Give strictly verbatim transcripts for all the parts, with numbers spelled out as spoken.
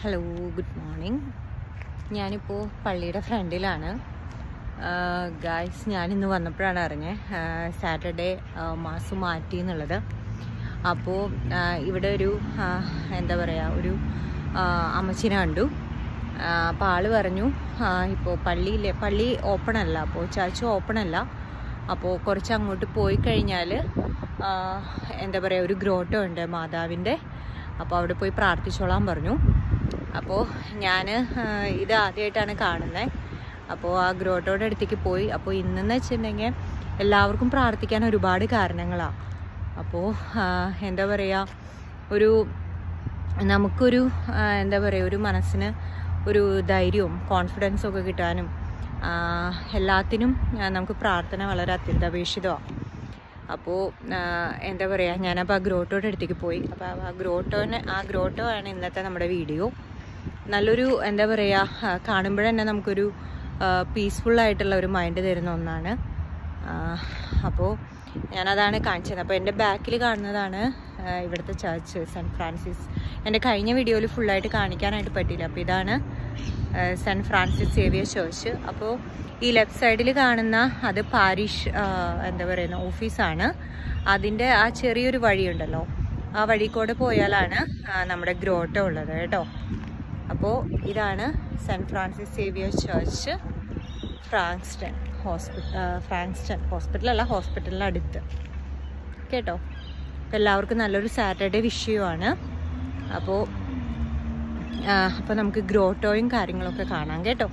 Hello, good morning. ഞാനിപ്പോൾ പള്ളിയുടെ ഫ്രണ്ടിലാണ്. ഗായ്സ്, ഞാനിന്ന് വന്നപ്പോഴാണ് അറിഞ്ഞത് സാറ്റർഡേ മാസം മാറ്റി എന്നുള്ളത്. അപ്പോൾ ഇവിടെ ഒരു എന്താ പറയുക, ഒരു അമ്മച്ചിനെ കണ്ടു. അപ്പോൾ ആൾ പറഞ്ഞു ഇപ്പോൾ പള്ളിയിലെ പള്ളി ഓപ്പൺ അല്ല, അപ്പോൾ ചർച്ച് ഓപ്പൺ അല്ല, അപ്പോൾ കുറച്ച് അങ്ങോട്ട് പോയി കഴിഞ്ഞാൽ എന്താ പറയുക ഒരു ഗ്രോട്ടോ ഉണ്ട് മാതാവിൻ്റെ, അപ്പോൾ അവിടെ പോയി പ്രാർത്ഥിച്ചോളാൻ പറഞ്ഞു. അപ്പോൾ ഞാൻ ഇത് ആദ്യമായിട്ടാണ് കാണുന്നത്. അപ്പോൾ ആ ഗ്രോട്ടോയുടെ അടുത്തേക്ക് പോയി. അപ്പോൾ ഇന്നെന്ന് വെച്ചിട്ടുണ്ടെങ്കിൽ എല്ലാവർക്കും പ്രാർത്ഥിക്കാൻ ഒരുപാട് കാരണങ്ങളാണ്. അപ്പോൾ എന്താ പറയുക, ഒരു നമുക്കൊരു എന്താ പറയുക ഒരു മനസ്സിന് ഒരു ധൈര്യവും കോൺഫിഡൻസും ഒക്കെ കിട്ടാനും എല്ലാത്തിനും നമുക്ക് പ്രാർത്ഥന വളരെ അത്യന്താപേക്ഷിതമാണ്. അപ്പോൾ എന്താ പറയുക, ഞാനപ്പോൾ ആ ഗ്രോട്ടോയുടെ അടുത്തേക്ക് പോയി. അപ്പോൾ ആ ഗ്രോട്ടോനെ ആ ഗ്രോട്ടോ ആണ് ഇന്നത്തെ നമ്മുടെ വീഡിയോ. നല്ലൊരു എന്താ പറയുക, കാണുമ്പോഴന്നെ നമുക്കൊരു പീസ്ഫുള്ളായിട്ടുള്ള ഒരു മൈൻഡ് തരുന്ന ഒന്നാണ്. അപ്പോൾ ഞാനതാണ് കാണിച്ചത്. അപ്പോൾ എൻ്റെ ബാക്കിൽ കാണുന്നതാണ് ഇവിടുത്തെ ചർച്ച്, സെൻറ്റ് ഫ്രാൻസിസ്. എൻ്റെ കഴിഞ്ഞ വീഡിയോയിൽ ഫുള്ളായിട്ട് കാണിക്കാനായിട്ട് പറ്റിയില്ല. അപ്പോൾ ഇതാണ് സെൻറ്റ് ഫ്രാൻസിസ് സേവിയർ ചർച്ച്. അപ്പോൾ ഈ ലെഫ്റ്റ് സൈഡിൽ കാണുന്ന അത് പാരിഷ് എന്താ പറയുന്ന ഓഫീസാണ്. അതിൻ്റെ ആ ചെറിയൊരു വഴിയുണ്ടല്ലോ, ആ വഴി കൂടെ പോയാലാണ് നമ്മുടെ ഗ്രോട്ടോ ഉള്ളത് കേട്ടോ. അപ്പോൾ ഇതാണ് Saint Francis Xavier church, Frankston hospital Frankston ഹോസ്പിറ്റലല്ല ഹോസ്പിറ്റലിൻ്റെ അടുത്ത് കേട്ടോ. അപ്പോൾ എല്ലാവർക്കും നല്ലൊരു സാറ്റർഡേ വിഷയമാണ്. അപ്പോൾ അപ്പോൾ നമുക്ക് ഗ്രോട്ടോയും കാര്യങ്ങളൊക്കെ കാണാം കേട്ടോ.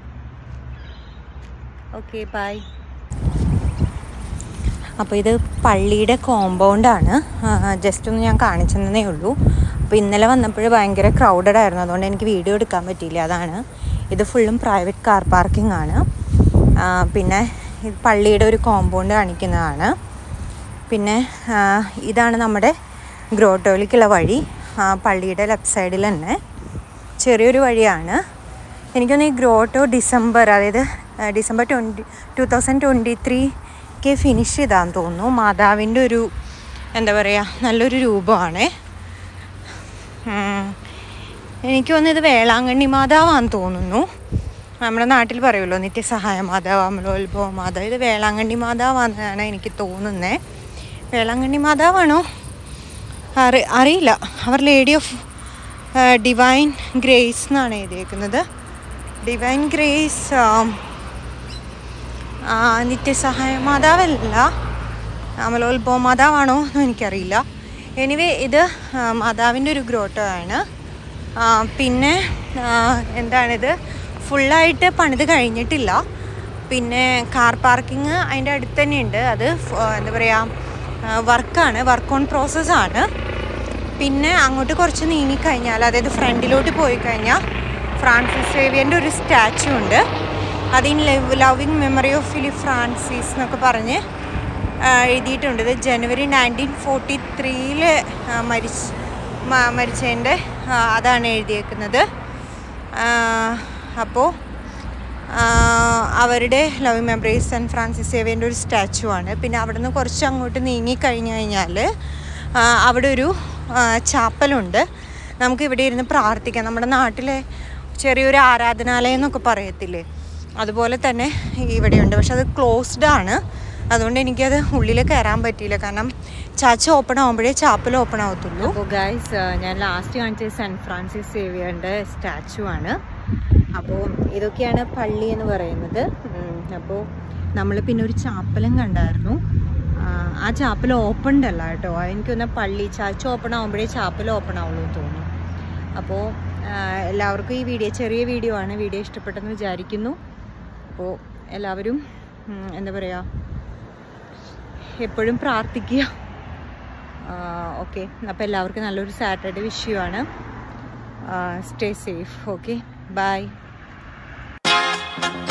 Okay, bye. അപ്പോൾ ഇത് പള്ളിയുടെ കോമ്പൗണ്ടാണ്. ജസ്റ്റ് ഒന്ന് ഞാൻ കാണിച്ചെന്നേ ഉള്ളൂ. അപ്പോൾ ഇന്നലെ വന്നപ്പോൾ ഭയങ്കര ക്രൗഡഡ് ആയിരുന്നു, അതുകൊണ്ട് എനിക്ക് വീഡിയോ എടുക്കാൻ പറ്റിയില്ല. അതാണ്. ഇത് ഫുള്ളും പ്രൈവറ്റ് കാർ പാർക്കിംഗ് ആണ്. പിന്നെ ഇത് പള്ളിയുടെ ഒരു കോമ്പൗണ്ട് കാണിക്കുന്നതാണ്. പിന്നെ ഇതാണ് നമ്മുടെ ഗ്രോട്ടോയിലേക്കുള്ള വഴി. പള്ളിയുടെ ലെഫ്റ്റ് സൈഡിൽ തന്നെ ചെറിയൊരു വഴിയാണ്. എനിക്കൊന്ന് ഈ ഗ്രോട്ടോ ഡിസംബർ അതായത് December twenty two thousand twenty ത്രീക്ക് ഫിനിഷ് ചെയ്താന്ന് തോന്നുന്നു. മാതാവിൻ്റെ ഒരു എന്താ പറയുക നല്ലൊരു രൂപമാണ്. എനിക്ക് തോന്നുന്നു ഇത് വേളാങ്കണ്ണി മാതാവാന്ന് തോന്നുന്നു. നമ്മുടെ നാട്ടിൽ പറയുമല്ലോ നിത്യസഹായ മാതാവ്, അമലോത്ഭവ മാതാവ്. ഇത് വേളാങ്കണ്ണി മാതാവാണെന്നാണ് എനിക്ക് തോന്നുന്നത്. വേളാങ്കണ്ണി മാതാവാണോ അറി അറിയില്ല അവർ ലേഡി ഓഫ് ഡിവൈൻ ഗ്രേസ് എന്നാണ് എഴുതിയേക്കുന്നത്. ഡിവൈൻ ഗ്രേസ് നിത്യസഹായ മാതാവല്ല, അമലോത്ഭവ മാതാവാണോ എന്നും എനിക്കറിയില്ല. എനിവേ ഇത് മാതാവിൻ്റെ ഒരു ഗ്രോട്ടോ ആണ്. പിന്നെ എന്താണിത് ഫുള്ളായിട്ട് പണിത് കഴിഞ്ഞിട്ടില്ല. പിന്നെ കാർ പാർക്കിങ് അതിൻ്റെ അടുത്ത് തന്നെ ഉണ്ട്. അത് എന്താ പറയുക വർക്കാണ്, വർക്ക് ഓൺ പ്രോസസ്സാണ്. പിന്നെ അങ്ങോട്ട് കുറച്ച് നീങ്ങിക്കഴിഞ്ഞാൽ, അതായത് ഫ്രണ്ടിലോട്ട് പോയി കഴിഞ്ഞാൽ ഫ്രാൻസിസ് സേവിയറിൻ്റെ ഒരു സ്റ്റാച്ചു ഉണ്ട്. അതിന് love loving memory of Philip Francis എന്നൊക്കെ പറഞ്ഞ് എഴുതിയിട്ടുണ്ട്. ഇത് ജനുവരി നയൻറ്റീൻ ഫോർട്ടി ത്രീയിൽ മരിച്ച് മരിച്ചതിൻ്റെ അതാണ് എഴുതിയേക്കുന്നത്. അപ്പോൾ അവരുടെ ലവിങ് മെമ്മറി സെൻറ്റ് ഫ്രാൻസിസ് സേവിയറിൻ്റെ ഒരു സ്റ്റാച്ചു ആണ്. പിന്നെ അവിടെ നിന്ന് കുറച്ച് അങ്ങോട്ട് നീങ്ങിക്കഴിഞ്ഞ് കഴിഞ്ഞാൽ അവിടെ ഒരു ചാപ്പലുണ്ട്. നമുക്ക് ഇവിടെ ഇരുന്ന് പ്രാർത്ഥിക്കാം. നമ്മുടെ നാട്ടിലെ ചെറിയൊരു ആരാധനാലയം എന്നൊക്കെ പറയത്തില്ലേ, അതുപോലെ തന്നെ ഇവിടെയുണ്ട്. പക്ഷെ അത് ക്ലോസ്ഡ് ആണ്, അതുകൊണ്ട് എനിക്കത് ഉള്ളിൽ കയറാൻ പറ്റിയില്ല. കാരണം ചർച്ച് ഓപ്പൺ ആകുമ്പോഴേ ചാപ്പൽ ഓപ്പൺ ആവത്തുള്ളൂ. അപ്പോൾ ഗൈസ്, ഞാൻ ലാസ്റ്റ് കാണിച്ചത് സെൻറ്റ് ഫ്രാൻസിസ് സേവിയറിൻ്റെ സ്റ്റാച്ചു ആണ്. അപ്പോൾ ഇതൊക്കെയാണ് പള്ളി എന്ന് പറയുന്നത്. അപ്പോൾ നമ്മൾ പിന്നെ ഒരു ചാപ്പലും കണ്ടായിരുന്നു. ആ ചാപ്പൽ ഓപ്പൺഡ് അല്ല കേട്ടോ. എനിക്കൊന്ന് പള്ളി ചർച്ച് ഓപ്പൺ ആകുമ്പോഴേ ചാപ്പൽ ഓപ്പൺ ആവുള്ളൂ എന്ന് തോന്നുന്നു. അപ്പോൾ എല്ലാവർക്കും ഈ വീഡിയോ ചെറിയ വീഡിയോ ആണ്, വീഡിയോ ഇഷ്ടപ്പെട്ടെന്ന് വിചാരിക്കുന്നു. അപ്പോൾ എല്ലാവരും എന്താ പറയുക എപ്പോഴും പ്രാർത്ഥിക്കുക. ഓക്കെ, അപ്പോൾ എല്ലാവർക്കും നല്ലൊരു സാറ്റർഡേ വിഷയമാണ്. Stay safe. Okay, by.